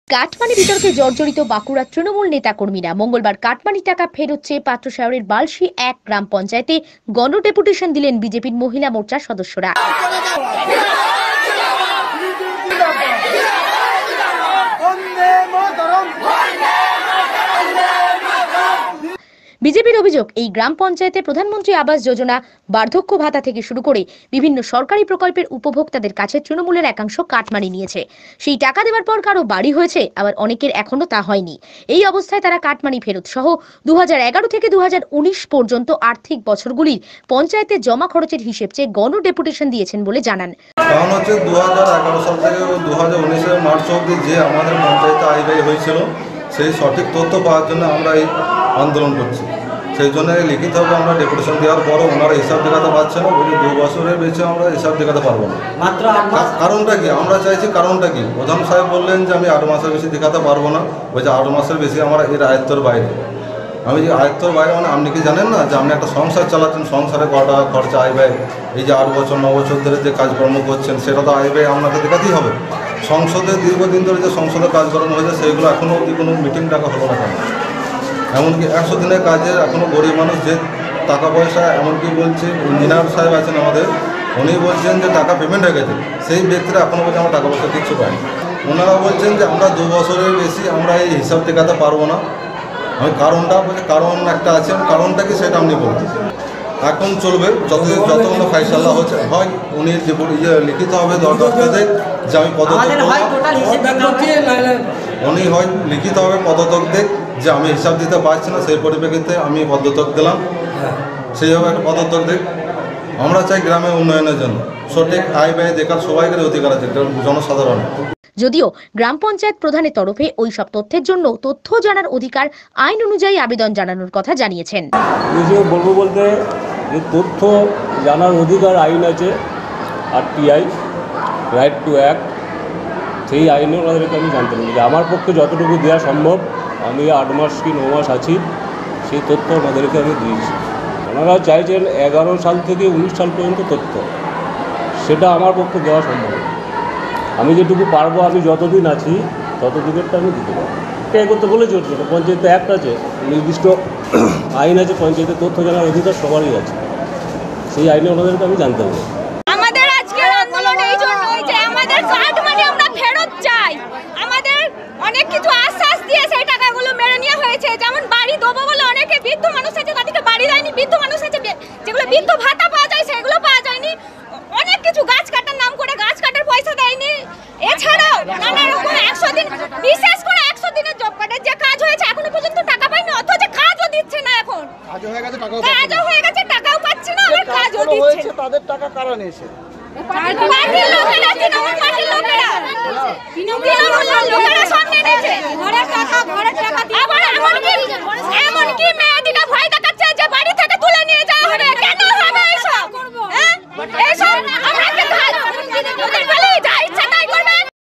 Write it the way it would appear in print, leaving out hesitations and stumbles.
Cut money বিতর্কে জর্জরিত বাঁকুড়া তৃণমূল নেতাকর্মীরা মঙ্গলবার কাটমানি টাকা ফেরত চেয়ে পাত্র শহরের বালশি 1 গ্রাম পঞ্চায়েতে গণডেপুটেশন দিলেন বিজেপির মহিলা মোর্চার সদস্যরা। বিজেপির অভিযোগ, এই গ্রাম পঞ্চায়েতে প্রধানমন্ত্রী আবাস যোজনা, বার্ধক্য ভাতা থেকে শুরু করে বিভিন্ন সরকারি প্রকল্পের উপভোক্তাদের কাছে তৃণমূলের একাংশ কাটমানি নিয়েছে। সেই টাকা দেওয়ার পর কারো বাড়ি হয়েছে, আবার অনেকের এখনো তা হয়নি। এই অবস্থায় তারা কাটমানি ফেরত সহ 2011 থেকে 2019 পর্যন্ত আর্থিক বছরগুলির পঞ্চায়েতে জমা খরচের হিসেব চেয়ে গণডেপুটেশন দিয়েছেন বলে জানান। কারণ হচ্ছে 2011 সাল থেকে 2019 মার্চ অবধি যে আমাদের পঞ্চায়েতে আয় ব্যয় হয়েছিল সেই সঠিক তথ্য পাওয়ার জন্য আমরা এই আন্দোলন করছি। সেই জন্য লিখিতভাবে আমরা ডেপুটেশন দেওয়ার পরও ওনারা হিসাব দেখাতে পারছে না, বলি 2 বছরের বেশি আমরা হিসাব দেখাতে পারবো না। কারণটা কি আমরা চাইছি, কারণটা কি? প্রধান সাহেব বললেন যে আমি 8 মাসের বেশি দেখাতে পারবো না, বলছে 8 মাসের বেশি আমরা এর আয়ত্তর বাইরে। আমি যে আয়ত্তর বাইরে মানে আপনি কি জানেন না যে আপনি একটা সংসার চালাচ্ছেন, সংসারে কটা খরচা আয় ব্যয়, এই যে 8 বছর 9 বছর ধরে যে কাজকর্ম করছেন সেটা তো আয় ব্যয় আপনাকে দেখাতেই হবে। সংসদে দীর্ঘদিন ধরে যে সংসদে কাজকর্ম হয়েছে সেগুলো এখনও অবধি কোনো মিটিং টাকা হলো না কেন? এমনকি 100 দিনের কাজের এখনও গরিব মানুষ যে টাকা পয়সা, এমনকি বলছে ইঞ্জিনিয়ার সাহেব আছেন আমাদের, উনি বলছেন যে টাকা পেমেন্ট হয়ে গেছে, সেই ব্যক্তিরা এখনও বলছে আমরা টাকা পয়সা কিচ্ছু পাইনি। ওনারা বলছেন যে আমরা 2 বছরের বেশি আমরা এই হিসাব দেখাতে পারবো না। আমি কারণটা বলছি, কারণ একটা আছে, কারণটা কি সেটা আপনি বলছেন। এখন চলবে যতগুলো ফাইসাল্লা হচ্ছে, হয় উনি যে লিখিত হবে দরখাস্তে যে আমি পদত্যাগ, উনি হয় লিখিত হবে পদত্যাগ দেখ যে আমি হিসাব দিতে পারছি না, সেই পরিপ্রেক্ষিতে আমি পদত্যাগ দিলাম, সেইভাবে একটা পদত্যাগ দেখ। আমরা চাই গ্রামের উন্নয়নের জন্য সঠিক আয় ব্যয় দেখার সবাইকার অধিকার আছে জনসাধারণ। যদিও গ্রাম পঞ্চায়েত প্রধানের তরফে ওই সব তথ্যের জন্য তথ্য জানার অধিকার আইন অনুযায়ী আবেদন জানানোর কথা জানিয়েছেন। বলবো বলতে যে তথ্য জানার অধিকার আইন আছে, RTI, রাইট টু অ্যাক্ট, সেই আইনে ওনাদেরকে আমি জানতে পারি যে আমার পক্ষে যতটুকু দেওয়া সম্ভব, আমি 8 মাস কি 9 মাস আছি, সেই তথ্য ওনাদেরকে আমি দিয়েছি। ওনারা চাইছেন 11 সাল থেকে 19 সাল পর্যন্ত তথ্য, সেটা আমার পক্ষে দেওয়া সম্ভব। আমি যেটুকু পারবো, আমি যতদিন আছি ততদিনেরটা আমি দিতে পারবো। এটা করতে বলে চলছে না, পঞ্চায়েতে অ্যাক্ট আছে, নির্দিষ্ট আইন আছে, পঞ্চায়েতে তথ্য জানার অধিকার সবারই আছে, সেই আইনে ওনাদেরকে আমি জানতে হবে। আমাদের আজকের আন্দোলন এই জন্যই যে আমাদের কাটমানি আমরা ফেরত চাই। আমাদের অনেক কিছু আশ্বাস দিয়ে সেই টাকাগুলো মেরে নেওয়া হয়েছে, যেমন বাড়ি দেবো বলে অনেকে বৃদ্ধ মানুষ আছে তাদেরকে বাড়ি দেয়নি, বৃদ্ধ মানুষ আছে যেগুলো বৃদ্ধ ভাতা পাওয়া যায় সেগুলো পাওয়া যায়নি, অনেক কিছু গাছ কাটার নাম করে গাছ কাটার পয়সা দেয়নি। এছাড়াও নানা রকম 100 দিন, বিশেষ করে 100 দিনের জব কার্ডের যে কাজ হয়েছে এখনো পর্যন্ত টাকা পাইনি, অথচ কাজও দিচ্ছে না। এখন কাজও হয়ে গেছে টাকাও পাচ্ছি না, আবার কাজও দিচ্ছে না। তাদের টাকা কারা নিয়েছে? পার্টির লোকেরা, তৃণমূল পার্টির লোকেরা, লোকেরা সামনে নিয়েছে। ঘরের টাকা আবার এমনকি মেয়েদিকে ভয় দেখাচ্ছে যে বাড়ি থেকে